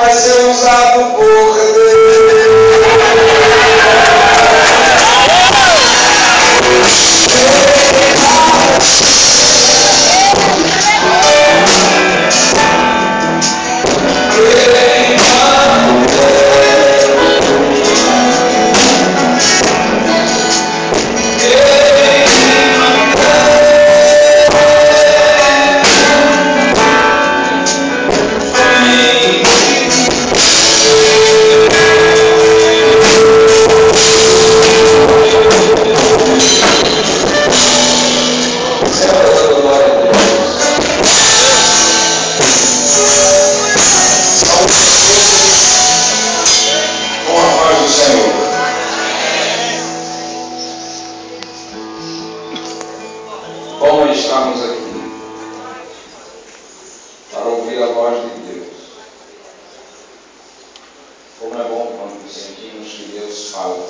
vai ser usado por Deus. Como estamos aqui para ouvir a voz de Deus. Como é bom quando sentimos que Deus fala.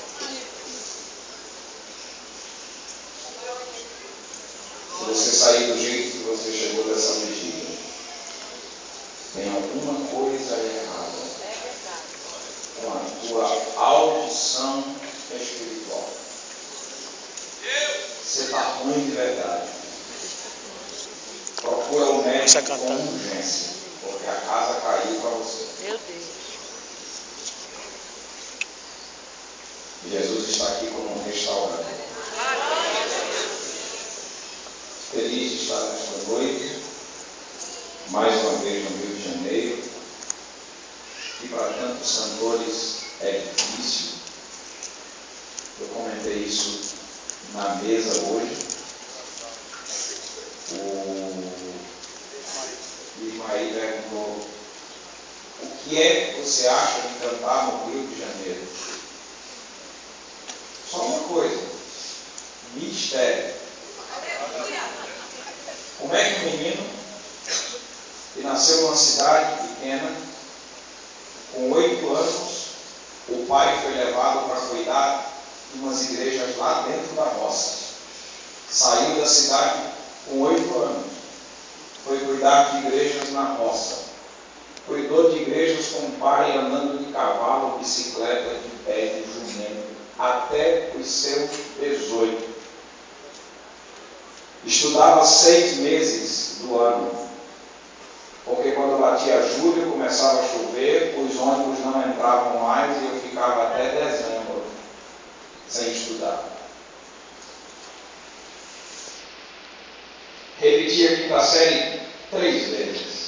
Se você sair do jeito que você chegou dessa vigília, tem alguma coisa errada com a tua audição espiritual. Você está ruim de verdade. Procura o médico com urgência, porque a casa caiu para você. Meu Deus. Jesus está aqui como um restaurador. Feliz de estar nesta noite, mais uma vez no Rio de Janeiro, e para tantos cantores é difícil. Eu comentei isso na mesa hoje. O Ismael perguntou: o que é que você acha de cantar no Rio de Janeiro? Só uma coisa: mistério. Como é que um menino que nasceu numa cidade pequena, com 8 anos, o pai foi levado para cuidar de umas igrejas lá dentro da roça. Saiu da cidade com 8 anos, foi cuidar de igrejas na roça. Cuidou de igrejas com o pai andando de cavalo, bicicleta, de pé, de jumento, até os seus 18. Estudava 6 meses do ano, porque quando batia julho, começava a chover, os ônibus não entravam mais e eu ficava até dezembro sem estudar. Repeti a quinta série 3 vezes.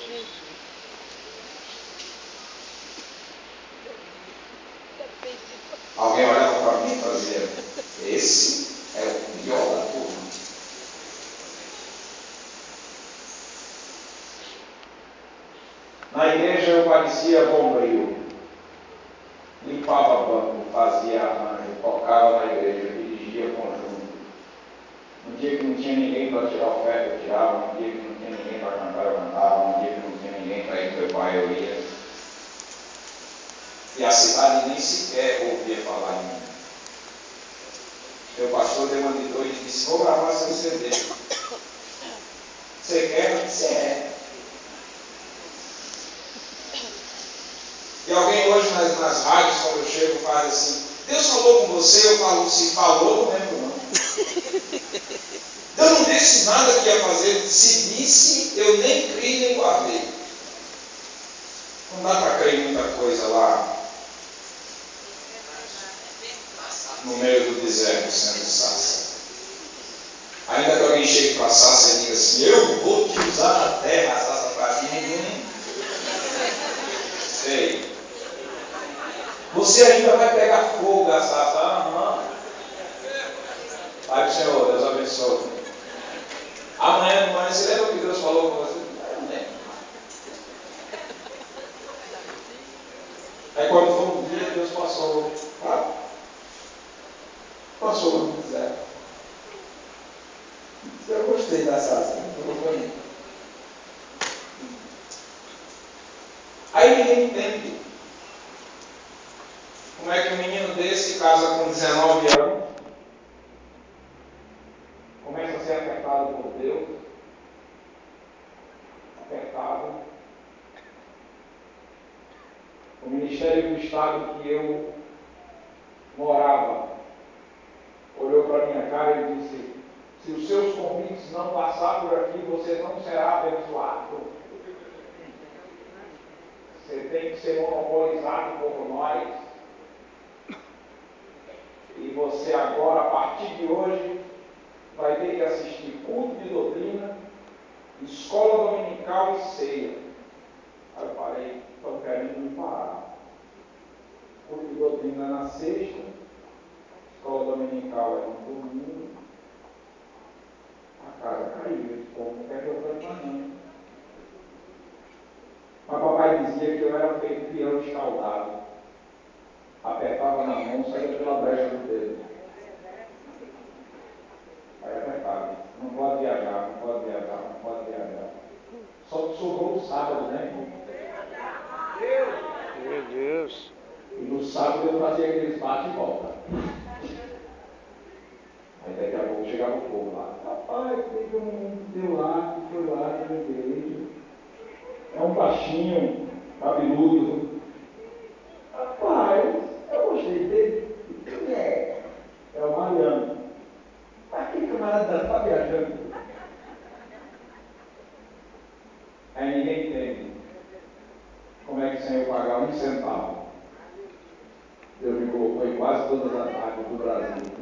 Alguém olhava para mim e fazia: esse é o pior da turma. Na igreja eu parecia bombril. Limpava banco, fazia arranjo, tocava na igreja, dirigia conjunto. Um dia que não tinha ninguém para tirar oferta, eu tirava. Um dia que não tinha ninguém para cantar, eu cantava. Um dia que não tinha ninguém para ir com meu pai, eu ia. E a cidade nem sequer ouvia falar em mim. Meu pastor deu uma de dois e disse: vou gravar seu CD. Você quer? Eu disse: é. E alguém hoje nas rádios, quando eu chego, faz assim: Deus falou com você? Eu falo: se falou, não lembro não. Eu não disse nada que ia fazer. Se disse, eu nem criei nem guardei. Não dá para crer em muita coisa lá no meio do deserto, sendo Sácia. Ainda que alguém chegue para Sácia e diga assim: eu vou te usar na terra, a Sácia para ti. Sei. Você ainda vai pegar fogo, a Sácia. Aham. Pai do Senhor, Deus abençoe. Amanhã de manhã, você lembra o que Deus falou com você? Eu não lembro. Aí quando foi um dia, Deus passou. Passou no deserto. Eu gostei da Sácia. Aí ninguém entende. Como é que um menino desse casa com 19 anos, começa a ser apertado por Deus, apertado, O Ministério do Estado que eu morava olhou para a minha cara e disse: se os seus convites não passar por aqui, você não será abençoado. Você tem que ser monopolizado por nós. E você agora, a partir de hoje, vai ter que assistir culto de doutrina, escola dominical e ceia. Aí eu falei: estão querendo me parar. Culto de doutrina na sexta, escola dominical é no domingo. A casa caiu, como quer que eu faça não. Mas papai dizia que eu era feito peão escaldado. Apertava na mão, saía pela brecha do dedo. Aí apertava. Não pode viajar, não pode viajar, não pode viajar. Só que sobrou o sábado, né, irmão? Meu Deus. E no sábado eu fazia aqueles bate e volta. Aí daqui a pouco chegava o povo lá. Rapaz, teve um deu lá, que foi lá na igreja. É um baixinho, cabeludo. Rapaz, eu gostei dele. Quem é? É o Mariano. Mas que camarada está viajando? Aí ninguém entende. Como é que sem eu pagar um centavo? Deus me colocou em quase todas as rádios do Brasil.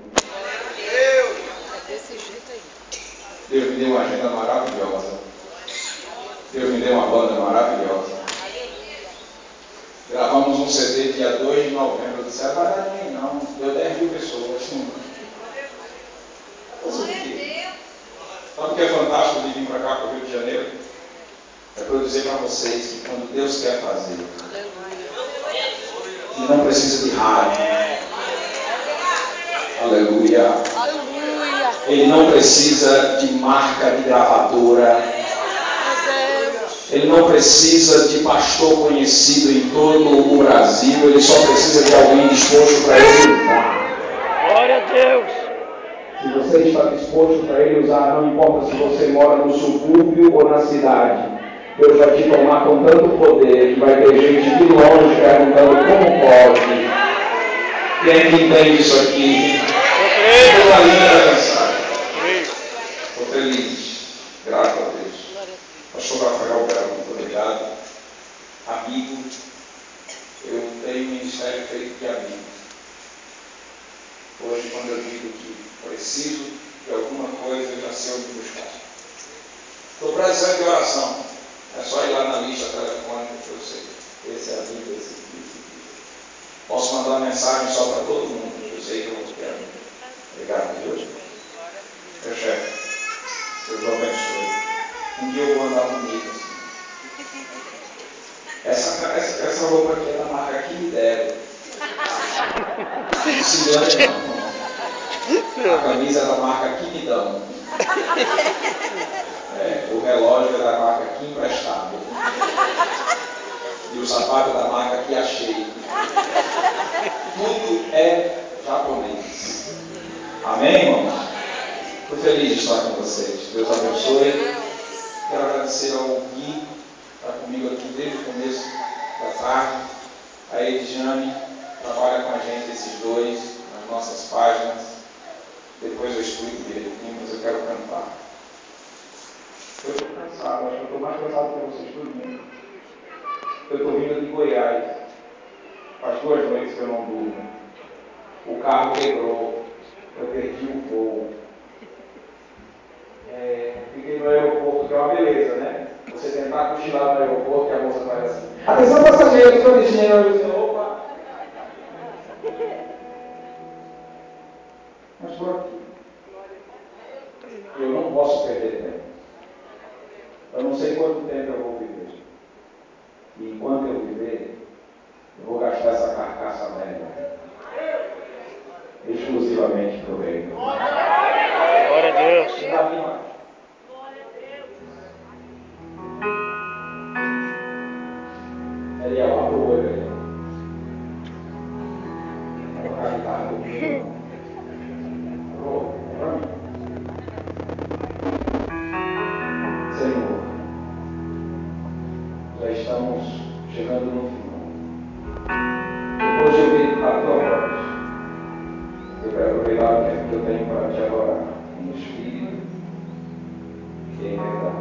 É desse jeito aí. Deus me deu uma agenda maravilhosa. Deus me deu uma banda maravilhosa. Gravamos um CD dia 2 de novembro. Eu disse: vai dar ninguém não. Deu 10 mil pessoas. Sabe o que é fantástico de vir para cá, para o Rio de Janeiro? É para eu dizer para vocês que quando Deus quer fazer, Ele não precisa de rádio. Aleluia. Aleluia. Ele não precisa de marca de gravadora. Ele não precisa de pastor conhecido em todo o Brasil. Ele só precisa de alguém disposto para ele usar. Glória a Deus. Se você está disposto para ele usar, não importa se você mora no subúrbio ou na cidade, Deus vai te tomar com tanto poder que vai ter gente de longe perguntando como pode. Quem é que entende isso aqui? Toda linda mensagem. Estou feliz. Graças a Deus. Pastor Rafael, muito obrigado. Amigo, eu tenho um ministério feito de amigos. Hoje, quando eu digo que preciso de alguma coisa, eu já sei onde buscar. Estou precisando de oração. É só ir lá na lista telefônica que eu sei. Esse é amigo, esse aqui. Posso mandar uma mensagem só para todo mundo, que eu sei que eu vou quero. Obrigado, Deus. Meu chefe, Deus o abençoe. Um dia eu vou andar bonito assim. Essa roupa aqui é da marca que me deram. Se engane não. A camisa é da marca que me dão. O relógio é da marca que emprestado. E o sapato é da marca que achei. Tudo é japonês. Amém, irmão? Estou feliz de estar com vocês. Deus abençoe. Quero agradecer ao Gui, que está comigo aqui desde o começo da tarde. A Edjane trabalha com a gente, esses dois, nas nossas páginas. Depois eu explico direitinho, mas eu quero cantar. Eu estou cansado, acho que eu estou mais cansado que vocês dormindo. Eu estou vindo de Goiás. Faz 2 noites que eu não durmo. O carro quebrou. Eu perdi o voo. Fiquei no aeroporto, que é uma beleza, né? Você tentar cochilar no aeroporto, que a moça faz assim: atenção passageiros, com licença. Eu disse: opa. Mas estou aqui. Eu não posso perder tempo. Eu não sei quanto tempo eu vou viver. E enquanto eu viver, eu vou gastar essa carcaça velha exclusivamente para o reino. Glória a Deus. Não dá mais. Ele é lá pro olho ali. É uma guitarra do filho. Senhor, já estamos chegando no final. Depois de ouvir a tua voz, eu quero aproveitar o tempo que eu tenho para te adorar em espírito e em verdade.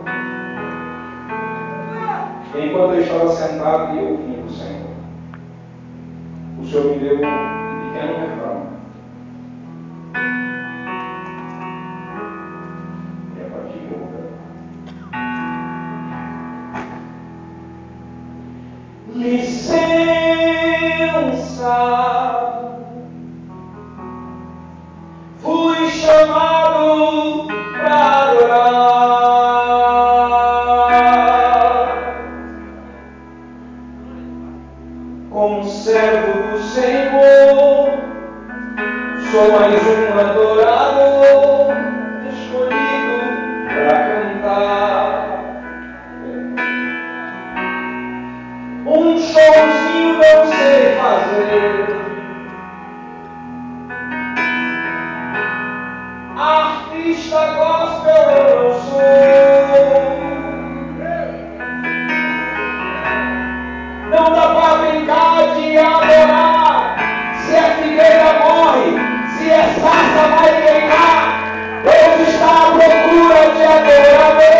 Enquanto eu estava sentado e ouvindo o Senhor, o Senhor me deu um pequeno refrão. E é a partir de agora. Licença, fui chamado para adorar, como servo do Senhor, sou mais um adorador, escolhido para cantar. Um showzinho não sei fazer, artista gospel eu não sou. Não dá para brincar de adorar. Se a figueira morre, se a sarça vai queimar, Deus está à procura de adoradores.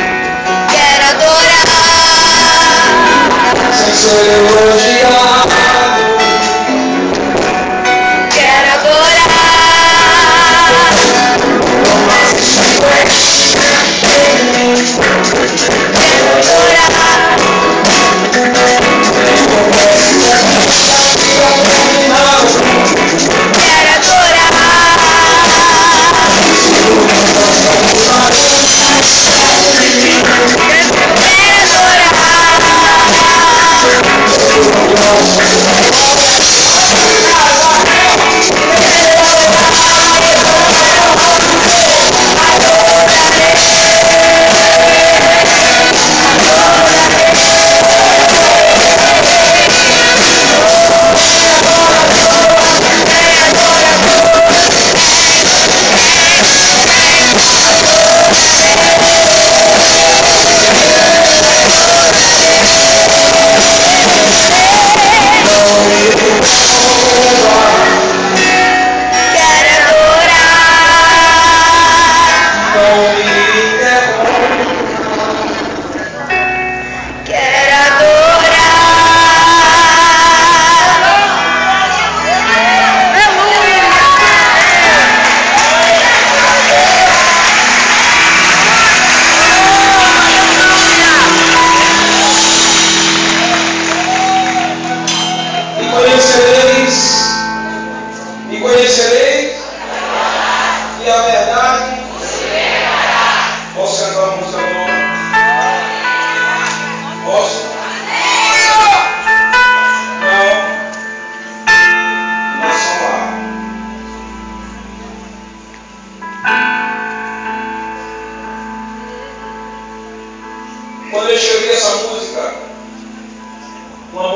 Quero adorar.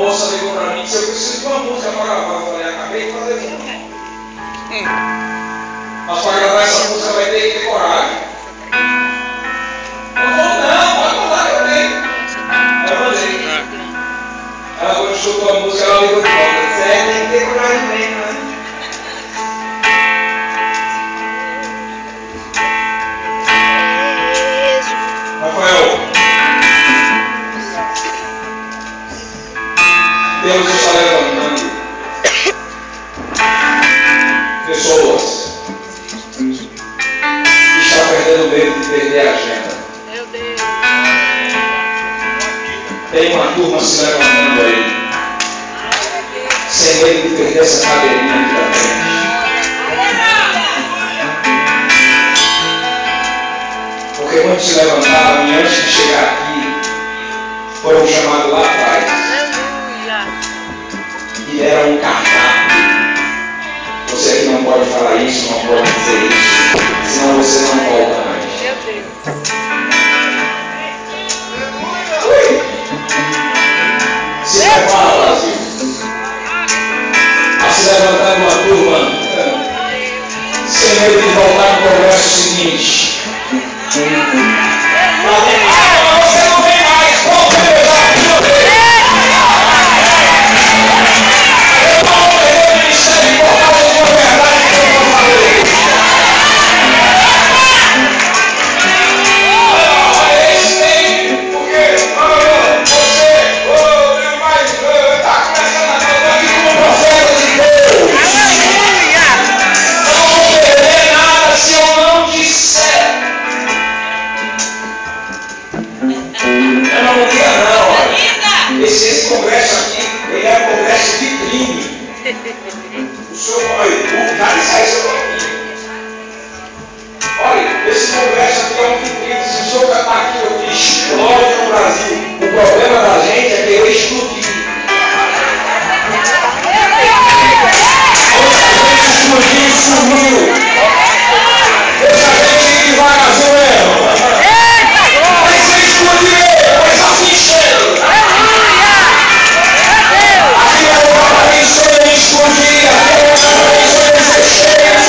moça ligou para mim e disse: eu preciso de uma música para gravar. Eu falei: acabei de fazer uma. Mas para gravar essa música vai ter que ter coragem. Ela falou: não, pode mandar, eu tenho. Aí eu mandei. Ela quando chutou a música, ela ligou de volta. Eu disse: tem que ter coragem também, né? Rafael, Deus está levantando pessoas que estão perdendo medo de perder a agenda. Meu Deus. Tem uma turma se levantando aí, sem medo de perder essa cadeirinha aqui da frente. Porque muitos se levantaram e antes de chegar aqui, foram chamados lá atrás. E deram um cardápio. Você aqui não pode falar isso, não pode dizer isso, senão você não volta mais. Meu Deus. Se prepara, Brasil. A se levantar uma turma sem medo de voltar no congresso seguinte. Você não vem mais. Qual foi o desafio dele? Eu não vou perder o ministério por causa de uma verdade que eu vou fazer. Esse tem, porque você está começando a falar aqui como profeta de Deus. Eu não vou perder nada se eu não disser. Eu não diga não, olha. Esse congresso aqui, ele é um congresso vitrine. O senhor, olha, já disse isso aqui. Olha, esse congresso aqui é um vitrine. Se o senhor já está aqui, eu explode no Brasil. O problema da gente é querer explodir. Explodir, sumiu. Deixa a gente ir devagarzinho mesmo. Vai ser explodir, vai ser enchendo. Aqui é o paraíso de explodir, aqui é o paraíso de ser cheio.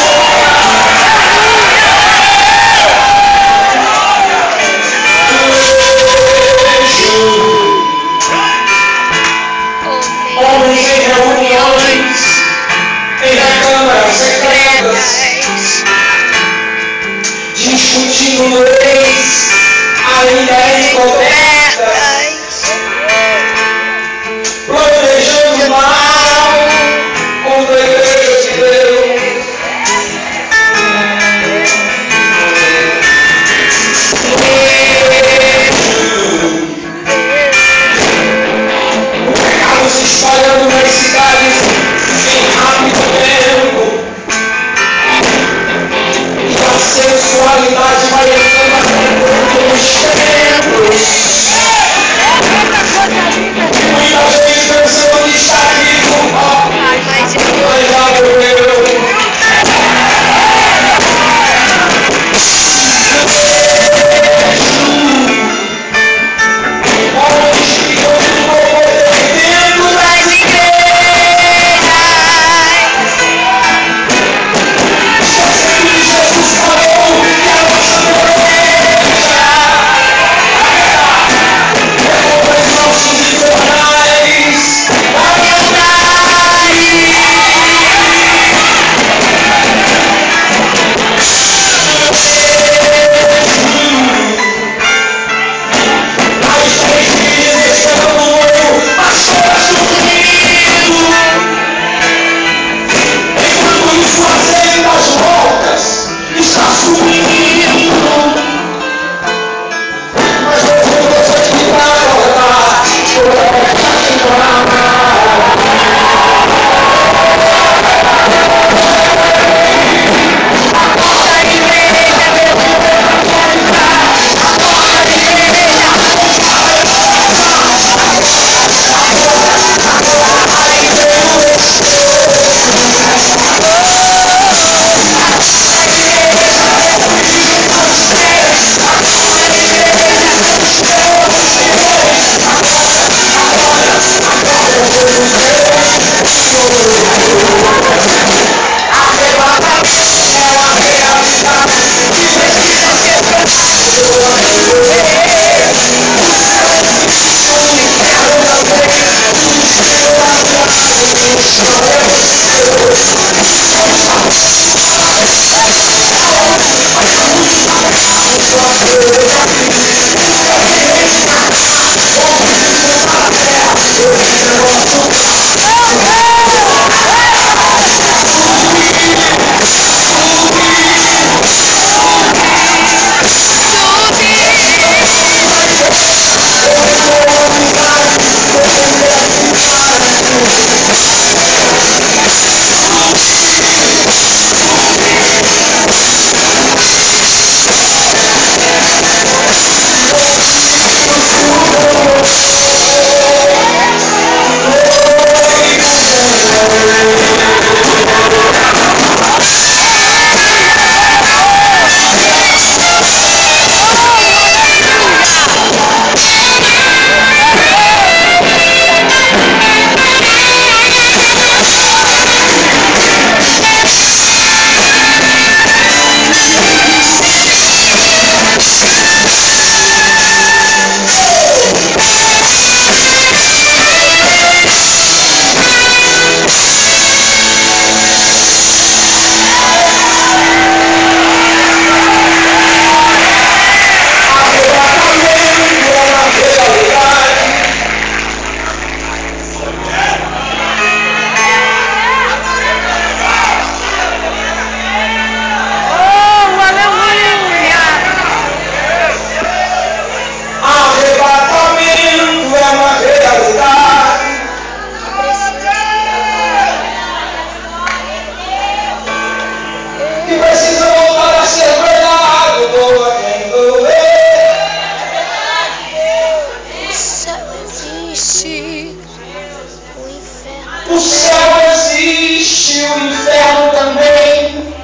O céu existe, o inferno também.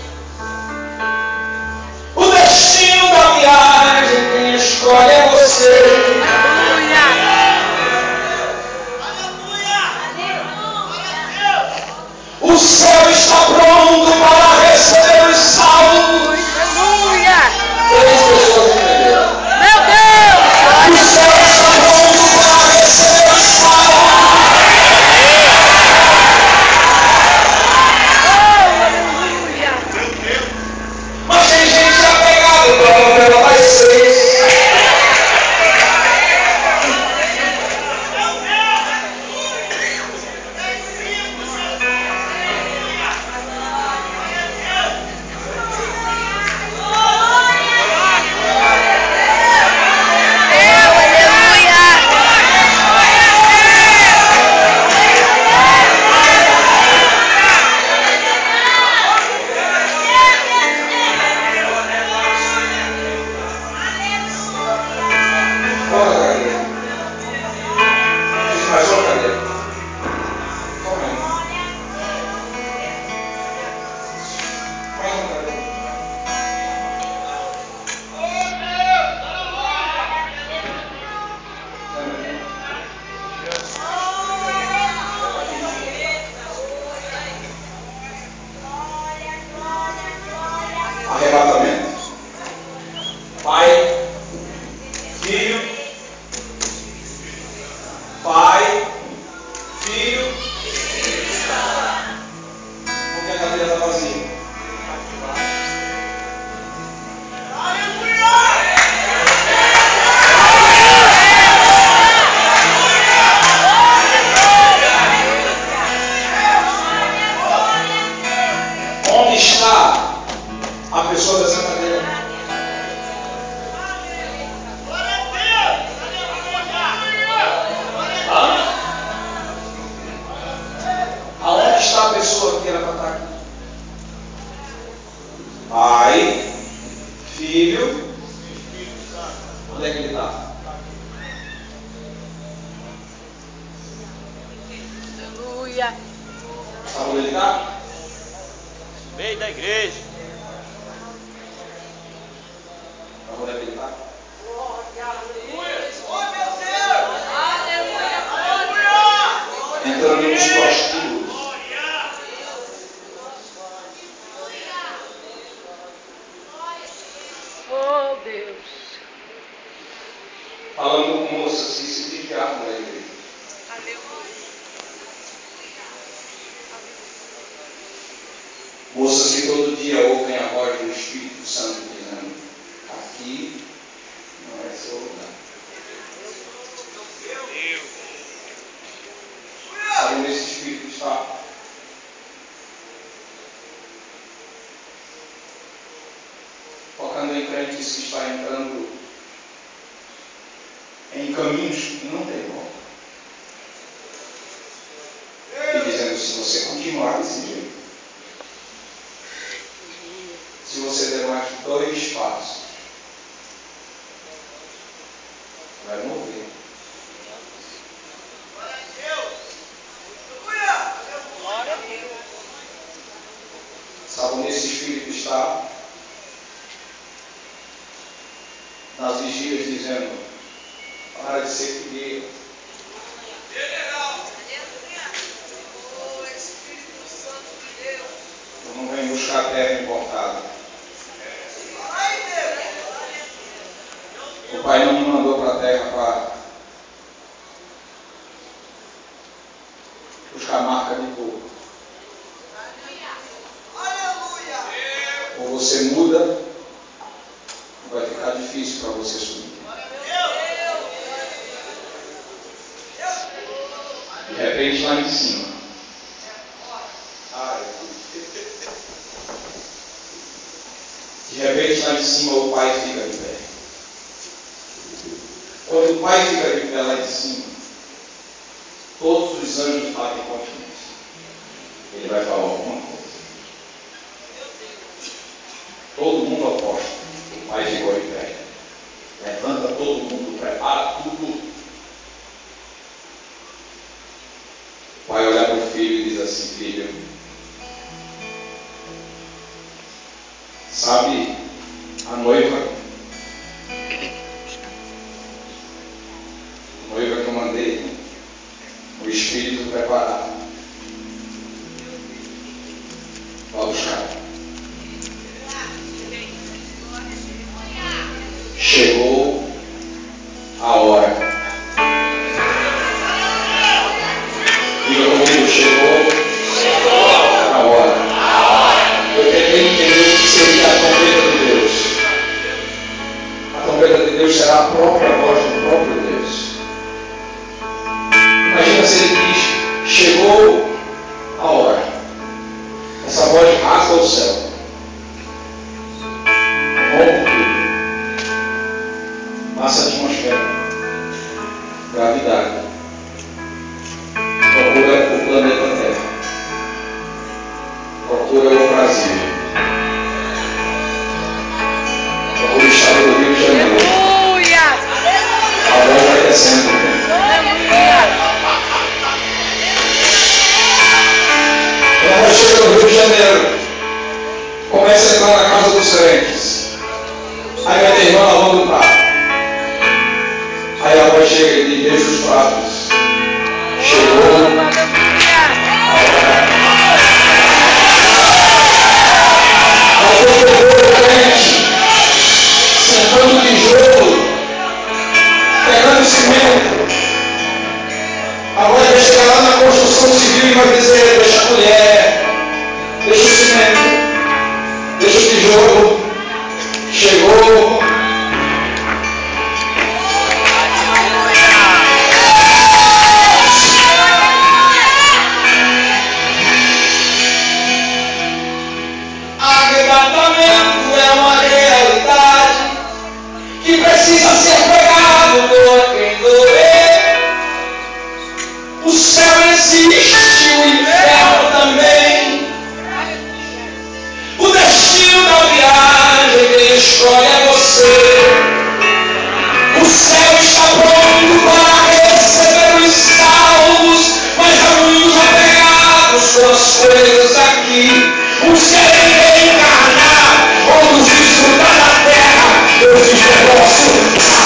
O destino da viagem, quem escolhe é você. O céu está pronto para receber os salvos. Três pessoas entenderam. Meu Deus! O céu está pronto para receber os salvos. Mas tem gente apegada para a novela das 6. Arrebatamento. Pai, filho, porque a cadeira está vazia. Onde está a pessoa dessa cadeira? Aonde está a pessoa que era para estar aqui? Pai, filho, onde é que ele está? Aleluia! Sabe onde ele está? Meio da igreja. Sabe onde é que ele está? Entrando nos prostíbulos. Oh, Deus! Falando com moças que se dedicavam na igreja. Moças que todo dia ouvem a voz do Espírito Santo dizendo: aqui não é seu lugar. Sabe onde esse Espírito está? Focando em crentes que está entrando em caminhos que não tem volta. E dizendo: se você continuar desse jeito, se você der mais 2 passos, vai morrer. Sabe onde esse Espírito está? Nas vigílias dizendo: para de ser figueira. Eu não venho buscar terra importada. O Pai não me mandou para a terra para buscar marca de boa. Ou você muda, ou vai ficar difícil para você subir. De repente, lá em cima. De repente, lá em cima, o Pai fica de pé. Quando o Pai fica de pé lá em cima, todos os anjos batem continência. Ele vai falar alguma coisa. Todo mundo aposta. O Pai ficou de pé. Levanta todo mundo, prepara tudo. O pai olha para o filho e diz assim: filho, sabe a noiva que eu mandei o Espírito preparar para buscar? Chegou a hora. Diga comigo, chegou a hora. Eu tentei entender o que seria a trombeta de Deus. A trombeta de Deus será a própria voz do próprio Deus. Imagina se ele diz: chegou a hora. Essa voz rasga o céu. Rompe tudo. Massa a atmosfera. Gravidade. Procura o planeta Terra. Procura o Brasil. Procura o estado do Rio de Janeiro. A voz vai descendo. Quando a voz chega no Rio de Janeiro, começa a entrar na casa dos crentes. Aí vai ter irmã lavando o prato. Aí a voz chega e diz: deixa os pratos. Chegou. Aí eu pegou o crente, sentando tijolo, pegando cimento. Agora vai chegar lá na construção civil e vai dizer: deixa a mulher, deixa o cimento, deixa o tijolo. Chegou. Arrebatamento é uma realidade que precisa ser pregado por quem doer. O céu existe, o inferno também. O destino da viagem quem escolhe é você. O céu está pronto para receber os salvos, mas há muitos apegados com as coisas aqui. Uns querem reencarnar, outros desfrutar da terra. Eu digo: eu posso.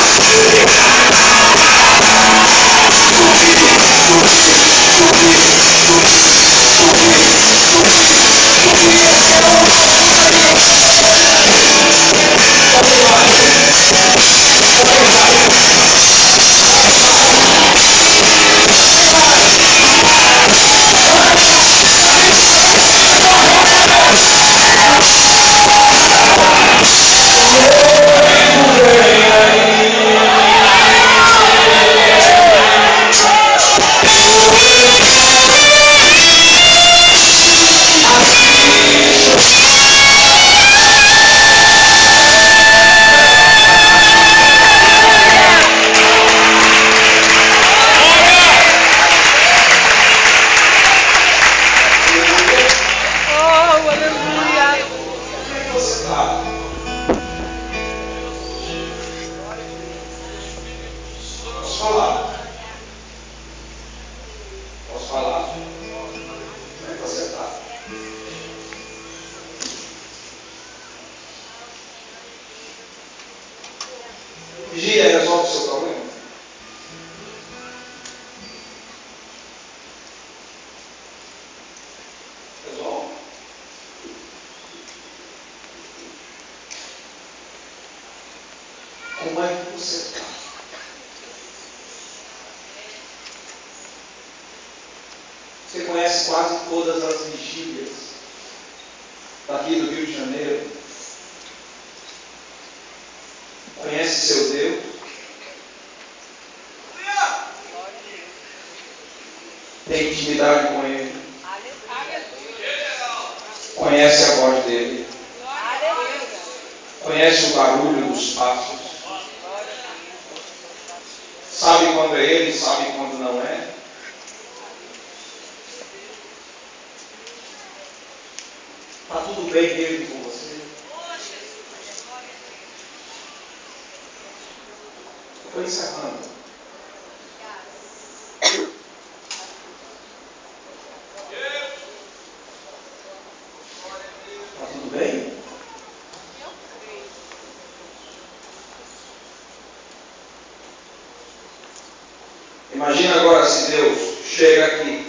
Vigia resolve o seu problema. Resolve. Como é que você está? Você conhece quase todas as vigílias daqui do Rio de Janeiro? Conhece seu Deus? Tem intimidade com Ele? Conhece a voz dEle? Conhece o barulho dos passos? Sabe quando é Ele, sabe quando não é? Está tudo bem dele com você? Estou encerrando. Imagina agora se Deus chega aqui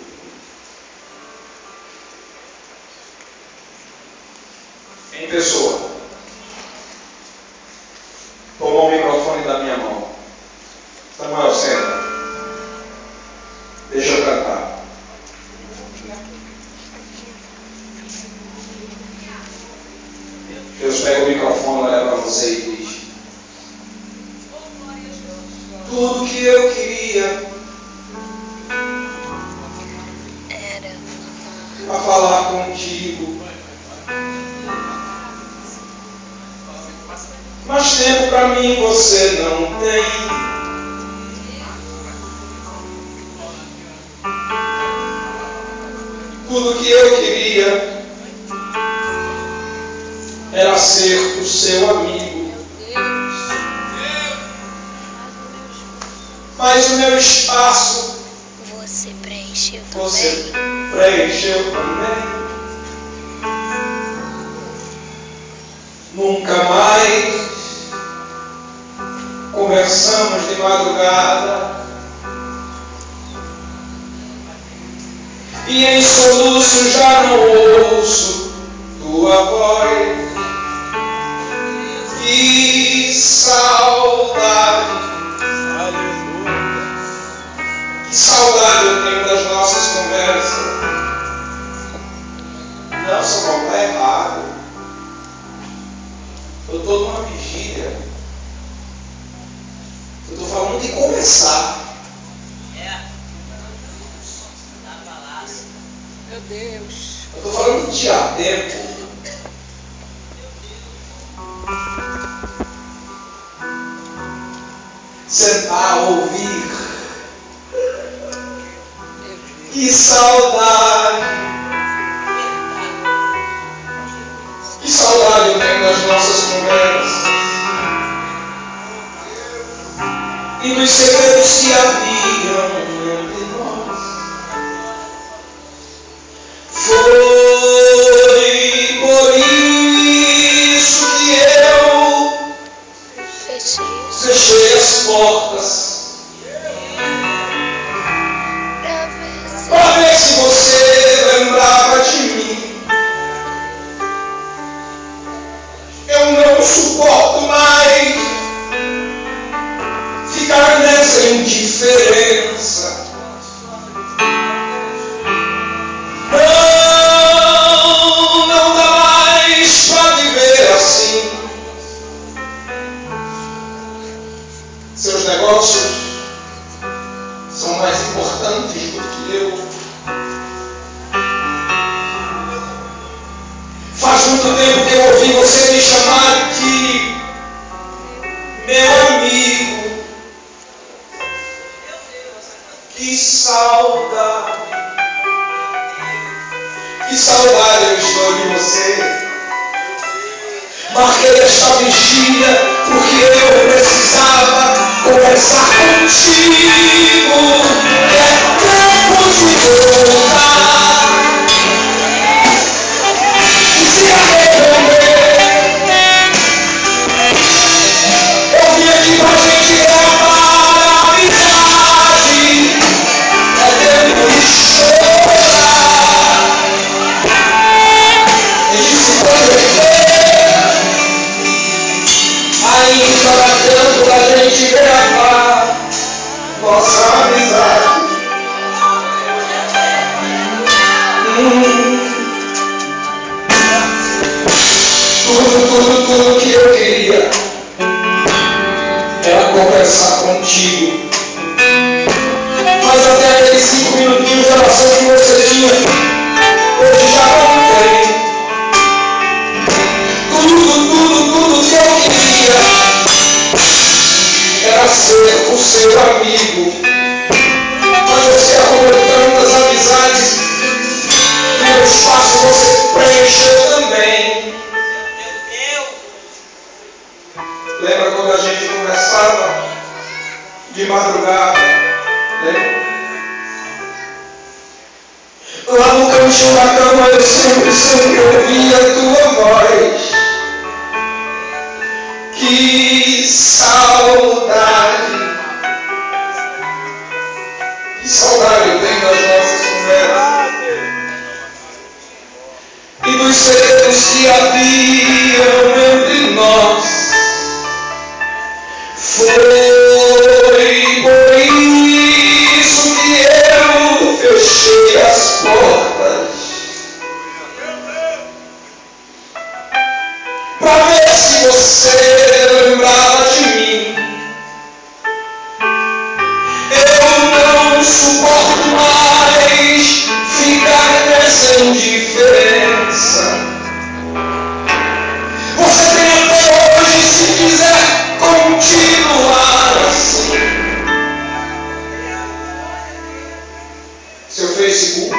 em pessoa, toma o microfone da minha mão. Samuel, senta. Deixa eu cantar. Deus pega o microfone, olha para você e diz: tudo que eu queria era para falar contigo, mas tempo para mim você não tem. Tudo que eu queria era ser o seu amigo, mas o meu espaço você preencheu você também. preencheu também. Nunca mais conversamos de madrugada, e em soluço já não ouço tua voz. Que saudade, que saudade eu tenho das nossas conversas. Não, Samuel, está errado. Eu estou numa vigília. Eu estou falando de começar. Meu Deus. Eu estou falando de tempo. Sentar, ouvir. Que saudade. Que saudade eu tenho das nossas conversas e dos segredos que haviam entre nós. Foi por isso que eu fechei as portas para ver se você lembrava de mim. Eu não suporto mais ficar nessa indiferença. Não dá mais para viver assim. Seus negócios são mais importantes do que eu. Faz muito tempo que eu ouvi você me chamar de meu amigo. Que saudade eu estou de você. Marquei esta vigília porque eu precisava conversar contigo. É tempo de voltar e se arrepender. Eu vim aqui pra gente gravar a amizade. É tempo de chorar e de se proteger. Ainda dá tempo da gente gravar nossa amizade. Tudo que eu queria era conversar contigo, mas até aqueles 5 minutinhos de oração que você tinha, hoje já não tem. Tudo que eu queria era ser o seu amigo, mas você arrumou tantas amizades e o espaço você preencheu também. Lembra quando a gente conversava de madrugada? Lembra? Lá no cantinho da cama eu sempre ouvia a tua voz. Que saudade. Que saudade eu tenho das nossas conversas e dos segredos que haviam entre nós. Foi por isso que eu fechei as portas, para ver se você lembrava de mim. Eu não suporto mais ficar nessa indiferença. Você tem até hoje, se quiser continuar assim. Seu Facebook,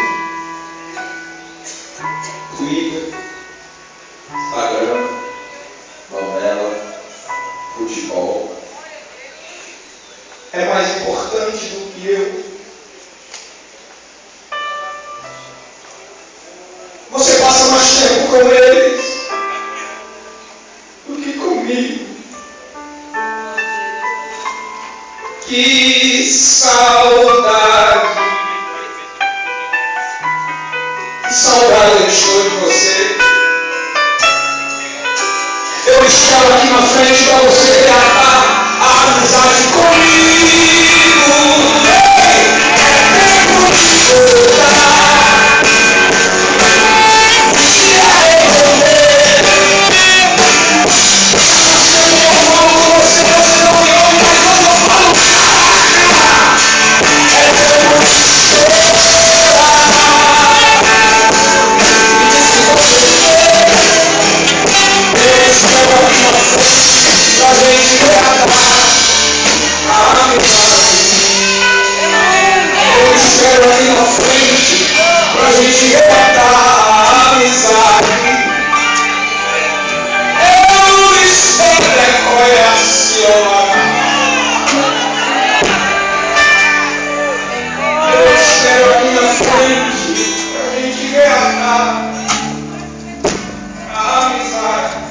Twitter, Instagram, novela, futebol é mais importante do que eu. Você passa mais tempo com eles do que comigo. Que saudade! Que saudade eu estou de você. Eu espero aqui na frente para você reatar a amizade comigo. É tempo de voltar. Se arrepender. Eu falo com você, você não me ouve, mas eu não falo nada. É tempo de chorar. E se você pra gente reatar a amizade. Eu espero aqui na frente pra gente reatar a amizade. Eu espero reconhecer. Eu espero aqui na frente pra gente reatar a amizade.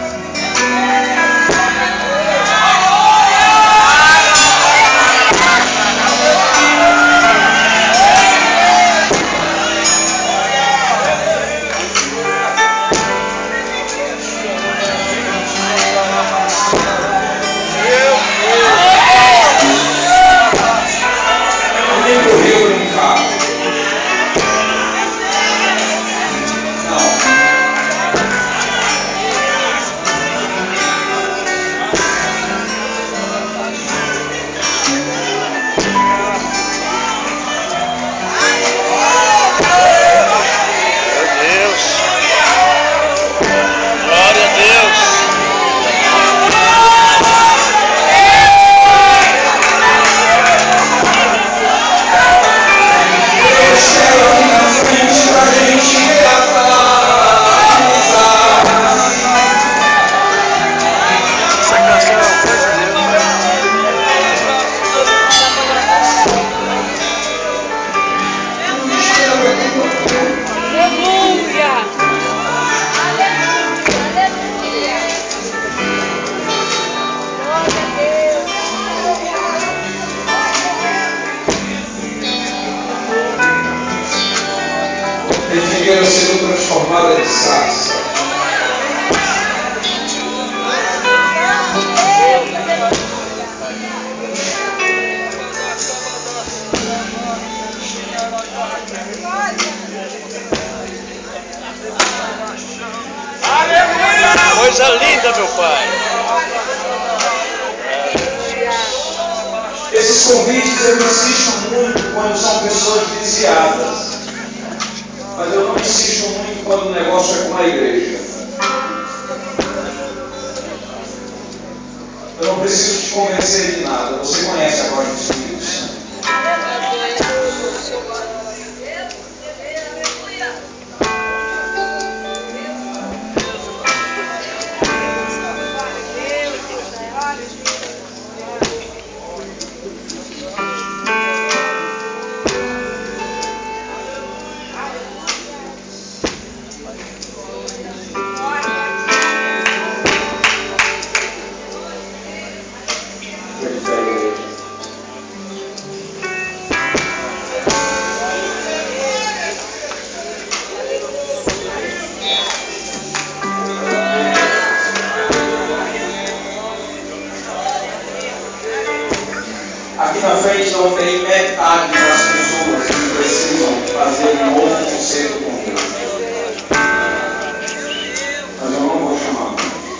Figueira sendo transformada em sarça. Coisa linda, meu Pai. Esses convites eu insisto muito quando são pessoas viciadas. Mas eu não insisto muito quando o negócio é com a igreja. Eu não preciso te convencer de nada. Você conhece a voz do Espírito Santo. um novo conceito com Deus. Mas eu não vou chamar.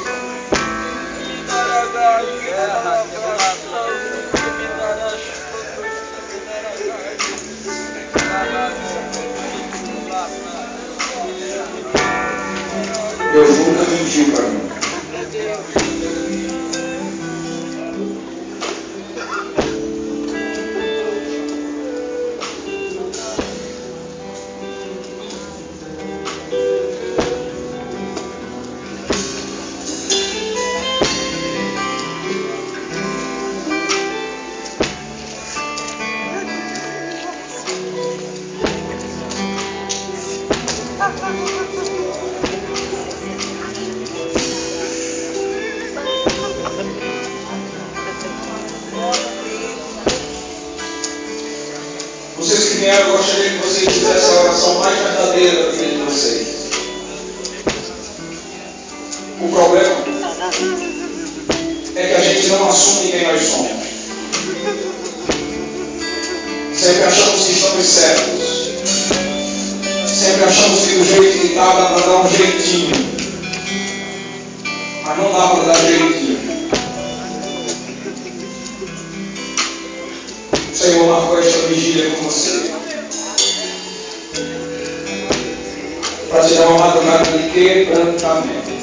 Deus nunca mentiu para mim. Vocês que vieram, eu gostaria que vocês fizessem a oração mais verdadeira da vida de vocês. O problema é que a gente não assume quem nós somos. Sempre achamos que estamos certos. Sempre achamos que do jeito que está dá para dar um jeitinho. Mas não dá para dar jeitinho. O Senhor marcou esta vigília com você. Para te dar uma madrugada de quebrantamento.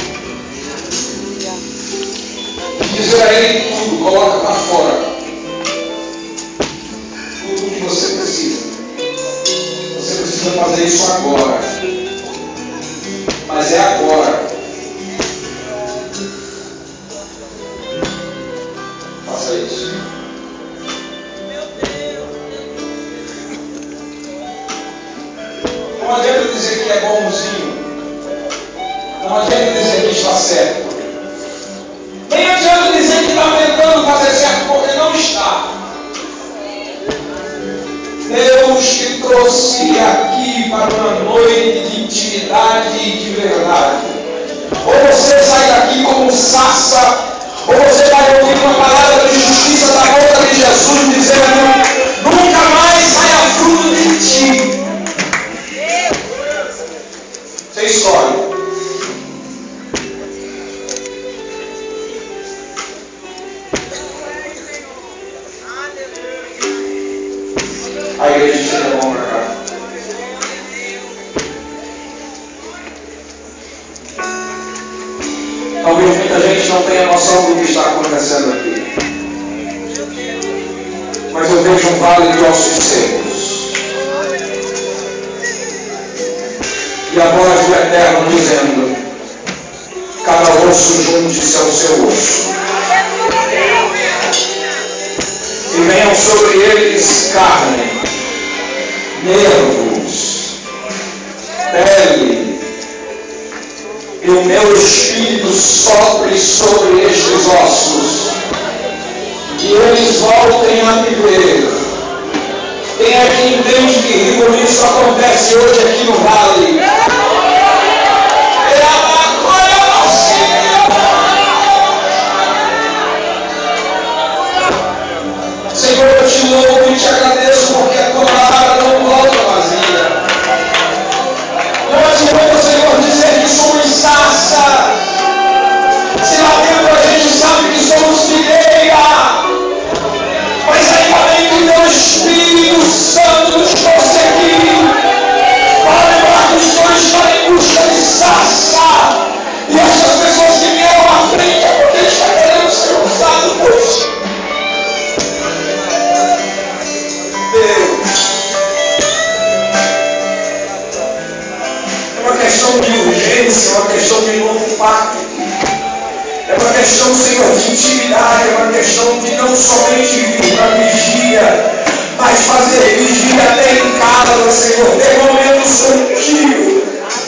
Dizer a Ele tudo, coloca para fora. Tudo o que você precisa. Você precisa fazer isso agora. Mas é agora. Faça isso. Não adianta dizer que é bonzinho. Não adianta dizer que está certo. Nem adianta dizer que está tentando fazer certo porque não está. Deus te trouxe aqui para uma noite de intimidade e de verdade. Ou você sai daqui como um sassa, ou você vai ouvir uma palavra de justiça da boca de Jesus dizendo: nunca mais saia fruto de ti. Você escolhe. A igreja chega bom para cá. Talvez muita gente não tenha noção do que está acontecendo aqui. Mas eu vejo um vale de ossos secos. E a voz do Eterno dizendo: cada osso junte-se ao seu osso. E venham sobre eles carne, nervos, pele, e o meu espírito sopre sobre estes ossos, e eles voltem a viver. Quem é que entende que por isso acontece hoje aqui no vale? Senhor, eu te louvo e te agradeço porque a tua palavra não volta vazia. Não adianta, Senhor, dizer que somos sarça, se lá dentro a gente sabe que somos figueira, mas ainda bem que o teu Espírito Santo nos trouxe aqui para lembrar que os dois estão em busca de sarça, e essas pessoas que vieram à frente é porque estão querendo ser usados por ti. É uma questão de urgência, é uma questão de novo pacto, é uma questão, Senhor, de intimidade, é uma questão de não somente vir para a vigília, mas fazer vigília até em casa, Senhor, ter momentos contigo.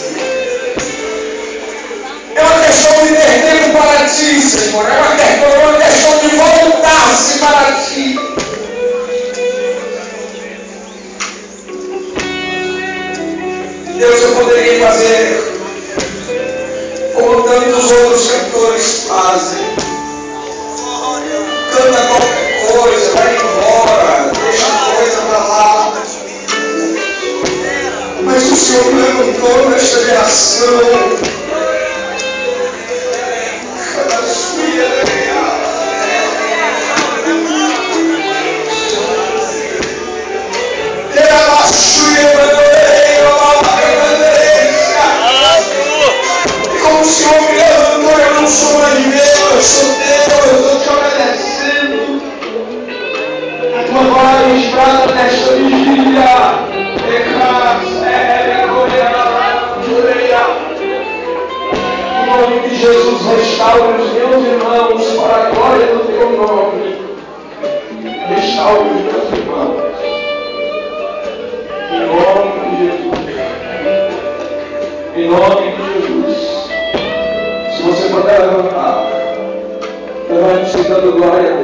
É uma questão de ter tempo para ti, Senhor, é uma questão de voltar-se para ti. Deus, eu poderia fazer como tantos outros cantores fazem. Canta qualquer coisa, vai embora, deixa a coisa para lá. Senhor nesta geração. Como o Senhor me levantou, eu não sou mais meu, eu sou teu, eu estou te agradecendo. A tua voz prata nesta vigília. Em nome de Jesus, restaure os meus irmãos para a glória do teu nome. Restaure os meus irmãos. Em nome de Jesus. Em nome de Jesus. Se você puder levantar, levante-se dando glória